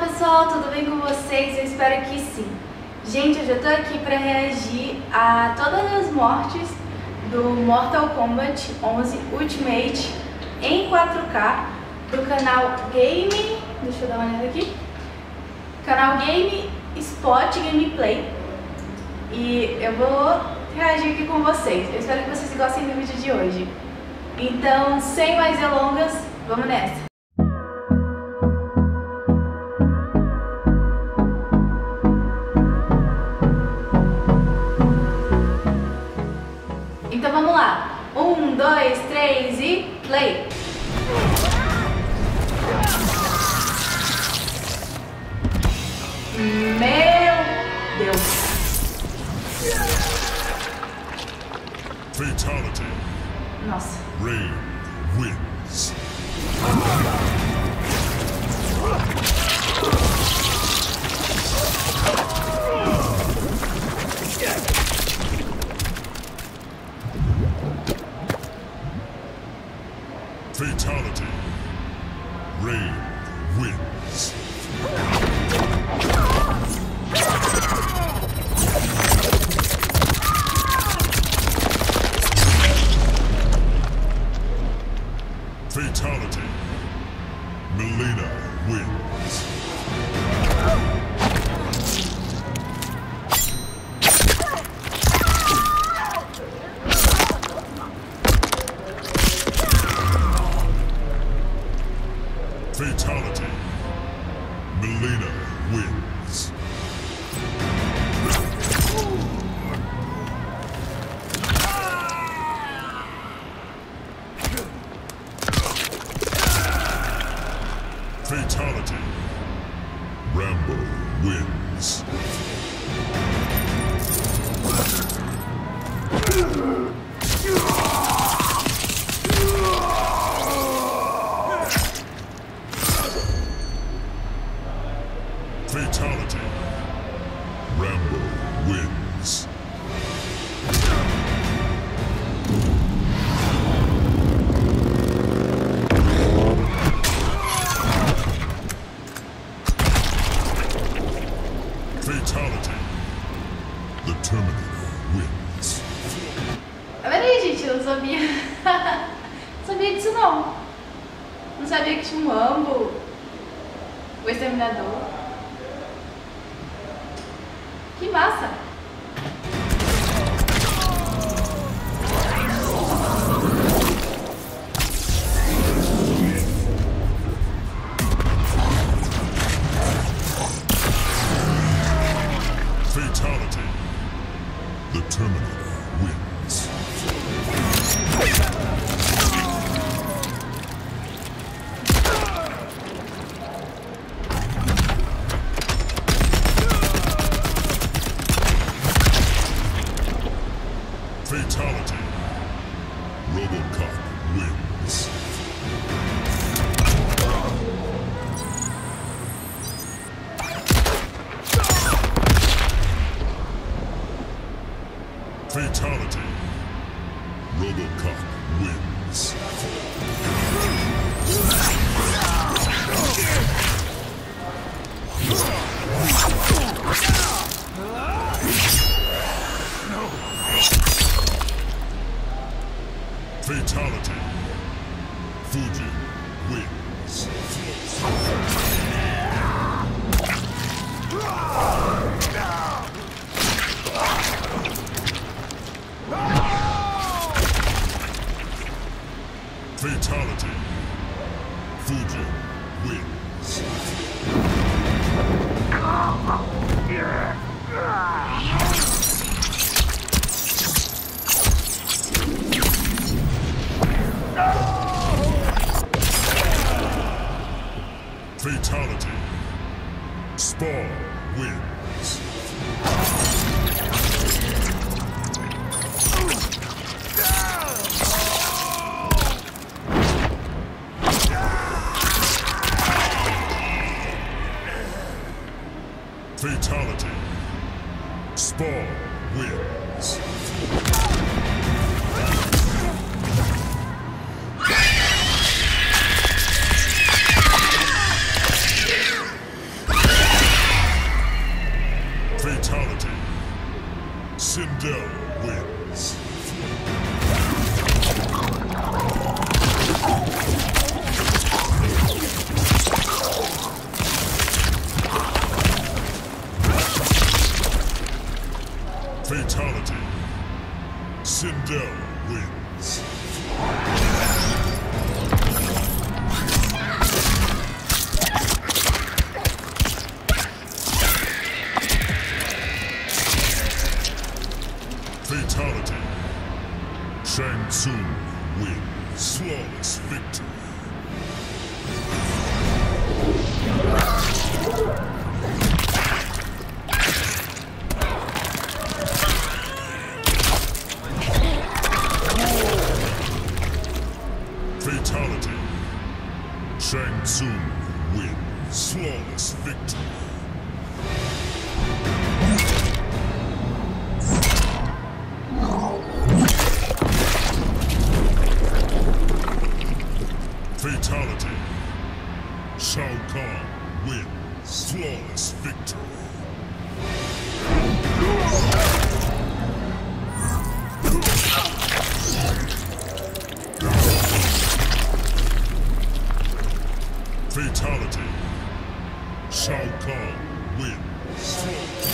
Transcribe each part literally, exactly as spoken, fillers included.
pessoal, tudo bem com vocês? Eu espero que sim. Gente, eu já tô aqui pra reagir a todas as mortes do Mortal Kombat onze Ultimate em quatro K do canal Game... Deixa eu dar uma olhada aqui. Canal Game Spot Gameplay. E eu vou reagir aqui com vocês. Eu espero que vocês gostem do vídeo de hoje. Então, sem mais delongas, vamos nessa. Então vamos lá. Um, dois, três e play! Meu Deus! Fatality. Nossa. Rain wins. Fatality. Rain wins. Fatality. Mileena wins. Fatality. Mileena wins. Fatality. Rambo wins. Fatality. Rambo wins. Fatality. The Terminator wins. Peraí, gente, eu não sabia. Não sabia disso não. Não sabia que tinha um Rambo, o Exterminador. Que massa! Fatality. The Terminator wins. Fatality. RoboCop wins. Fatality. RoboCop wins. Fatality. Fuji wins. Fatality. Fuji wins. Fatality. Spawn wins. Fatality. Spawn wins. Sindel wins. Fatality. Sindel wins. Fatality. Shang Tsung wins. Flawless victory. Fatality. Shang Tsung wins. Flawless victory. Fatality. Shao Kahn wins. Flawless victory. Fatality. Shao Kahn wins.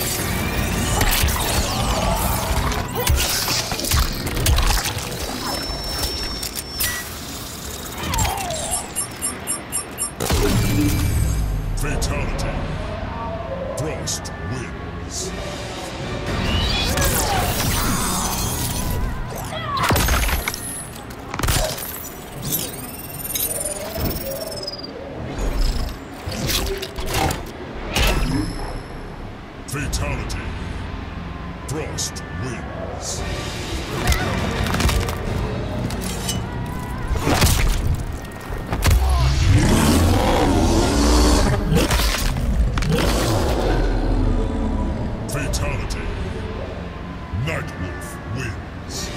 Fatality. Frost wins. Fatality. Frost wins. Fatality. Nightwolf wins.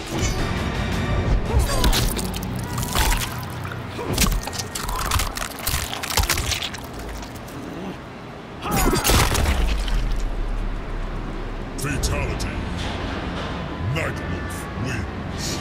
Fatality. Nightwolf wins.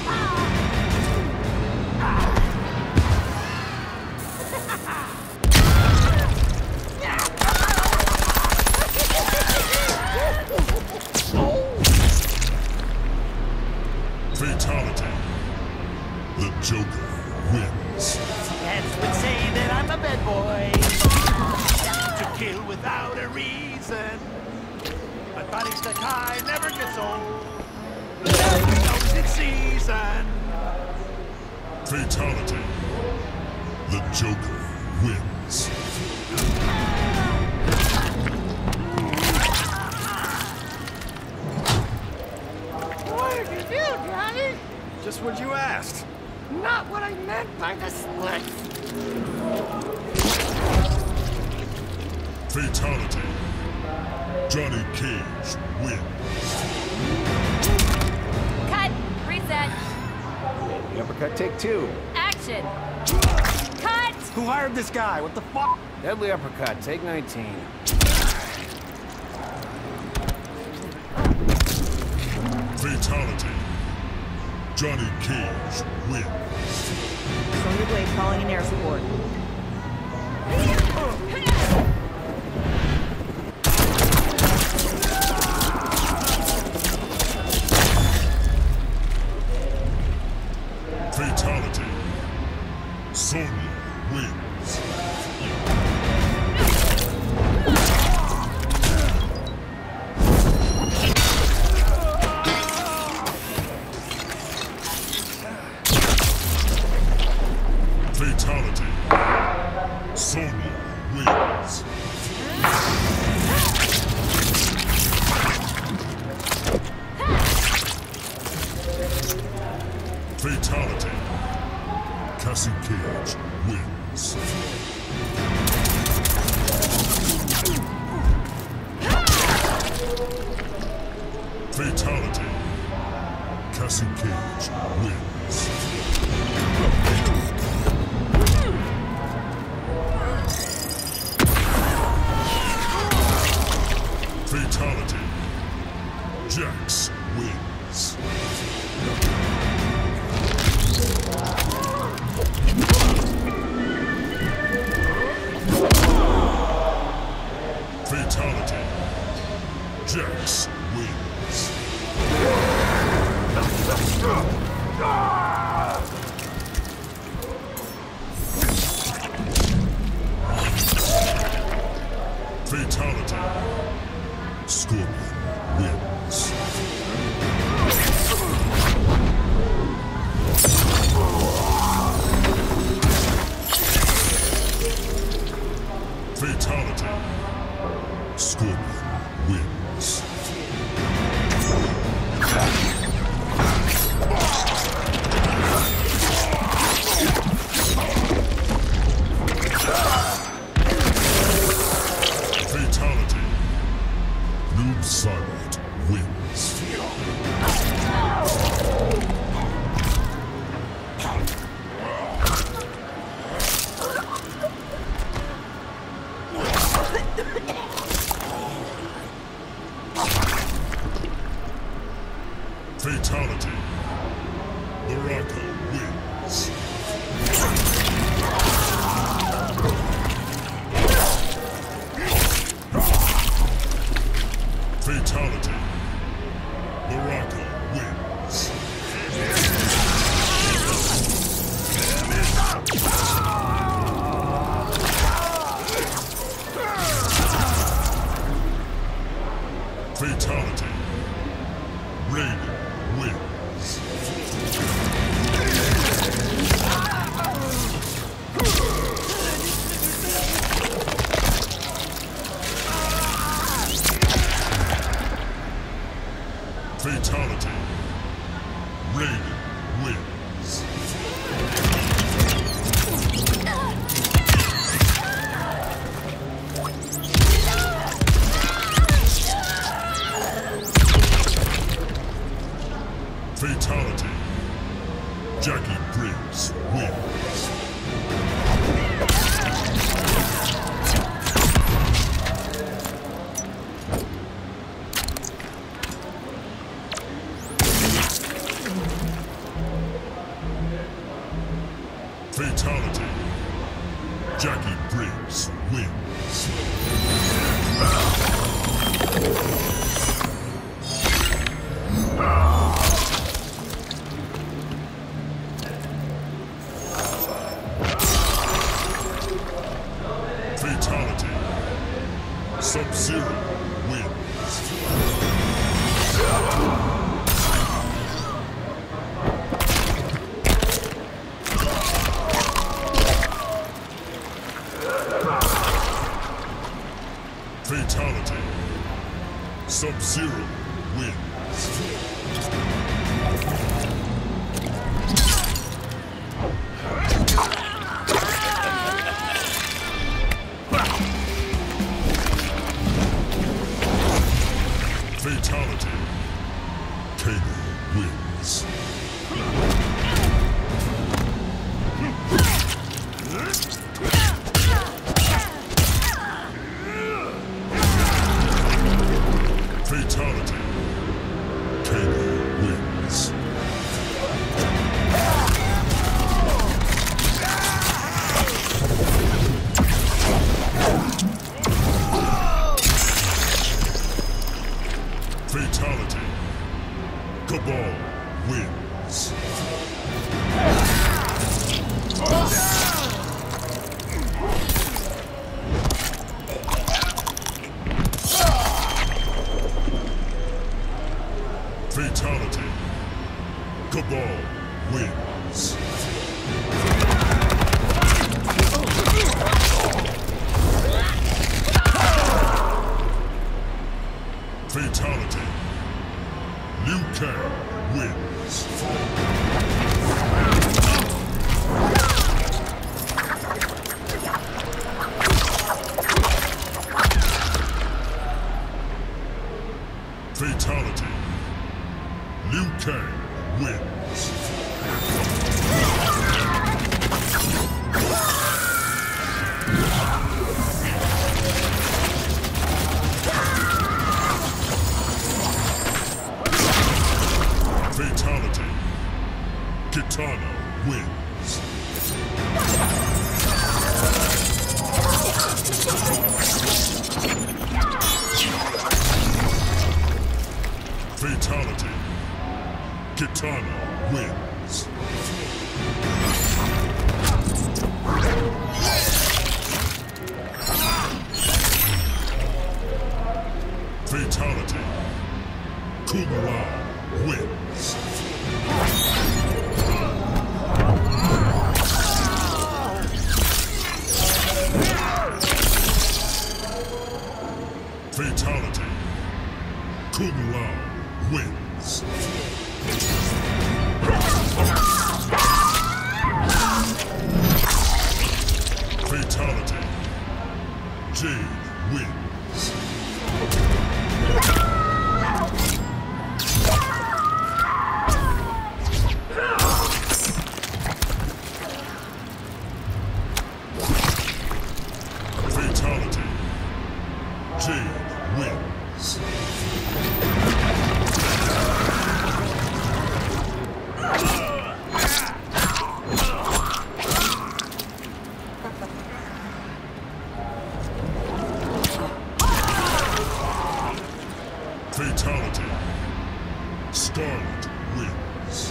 Fatality. The Joker wins. Heads would say that I'm a bad boy. To kill without a reason. But body stuck high never gets old. Knows its season. Fatality. The Joker wins. What did you do, Johnny? Just what you asked. Not what I meant by the split. Fatality. Johnny Cage wins. Cut! Reset! The uppercut, take two. Action! Cut! Who hired this guy? What the fuck? Deadly uppercut, take nineteen. Fatality. Johnny Cage wins. Sonya Blade calling in air support. Fatality. Sonya wins. Fatality. Sonya wins. Fatality. Cassie Cage wins. Fatality. Cassie Cage wins. Fatality. Jax wins. Fatality. Jax wins. Fatality. Scorpion wins. Fatality. Scorpion wins. Fatality. Noob Saibot wins. Fatality. Baraka wins. Fatality. Baraka wins. Fatality. Raiden wins. Fatality. Raiden wins. Fatality. Jackie Briggs wins. Fatality. Jackie Briggs wins. Fatality. Sub-Zero wins. Fatality. Sub-Zero wins. Fatality. Kano wins. Fatality. Kano wins. Fatality. Cabal wins. Fatality. Cabal wins. Fatality. Liu Kang wins. Fatality. Liu Kang wins. Fatality. Kitana wins. Fatality. Kung Lao wins. Fatality. Kung Lao wins. Fatality. Jade wins. Fatality. Jade wins. Fatality. Scarlet wins.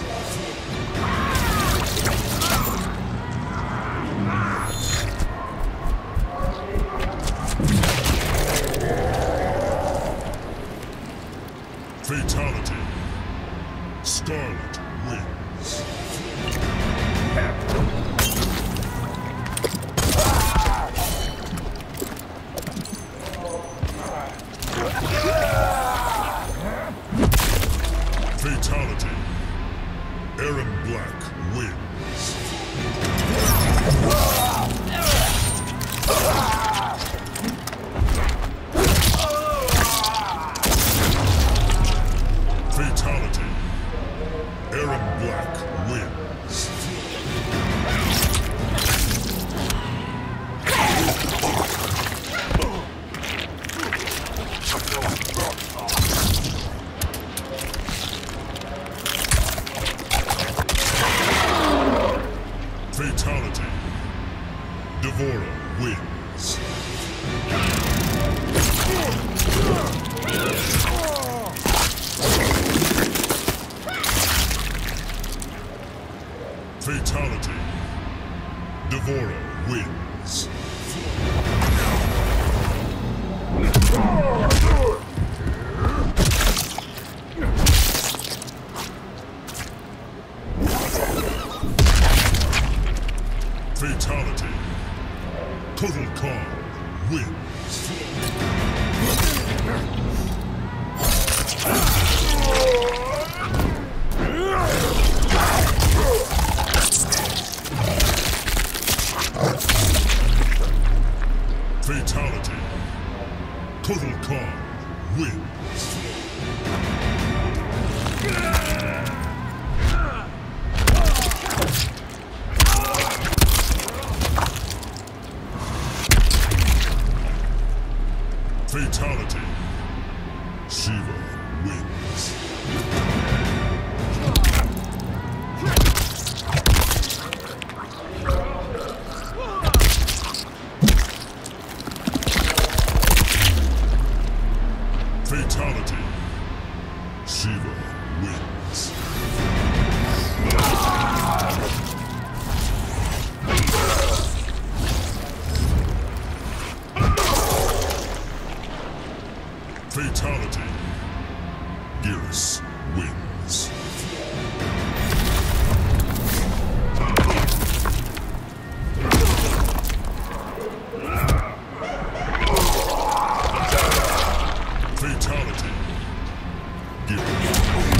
Fatality. Scarlet wins. Fatality. Aaron Black wins. Fatality. Aaron Black wins. Fatality. Devora wins. Fatality. Devora wins. Fatality. Total Khan wins. Fatality. Total Khan wins. Fatality. Shiva wins. Fatality. Shiva wins. Fatality. Geras wins. Fatality. Geras.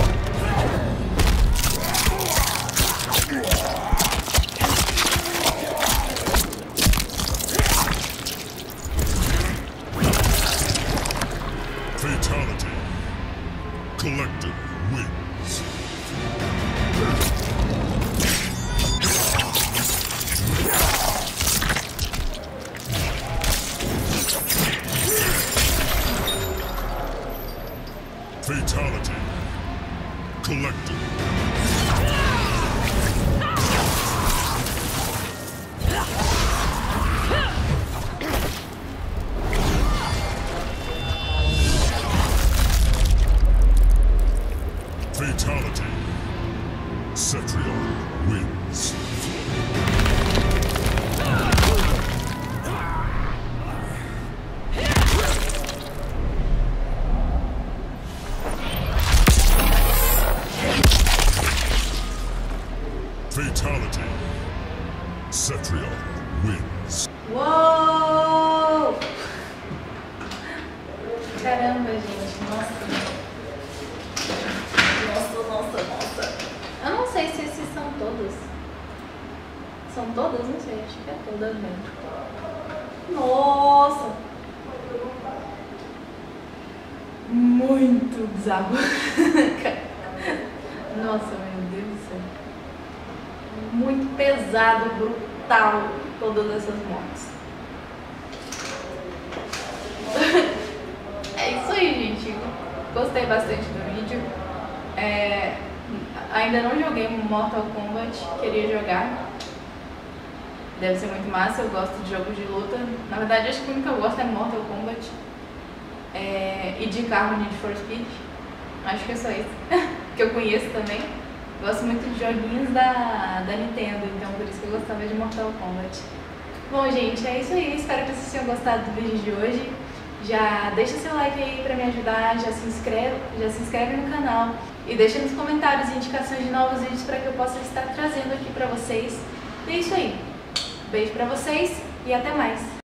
Fatality. Collective wins. Fatality. Collective. Nossa. Nossa, nossa, nossa. Eu não sei se esses são todos. São todas? Não sei, acho que é todas mesmo. Nossa. Muito bizarro. Nossa, meu Deus do céu. Muito pesado, brutal, todas essas motos. É isso aí, gente. Gostei bastante do vídeo. É, ainda não joguei Mortal Kombat, queria jogar. Deve ser muito massa, eu gosto de jogos de luta. Na verdade, acho que o único que eu gosto é Mortal Kombat. É, e de carro Need for Speed. Acho que é só isso. Que eu conheço também. Gosto muito de joguinhos da, da Nintendo, então por isso que eu gostava de Mortal Kombat. Bom, gente, é isso aí. Espero que vocês tenham gostado do vídeo de hoje. Já deixa seu like aí pra me ajudar, já se inscreve, já se inscreve no canal e deixa nos comentários indicações de novos vídeos para que eu possa estar trazendo aqui pra vocês. E é isso aí. Beijo pra vocês e até mais.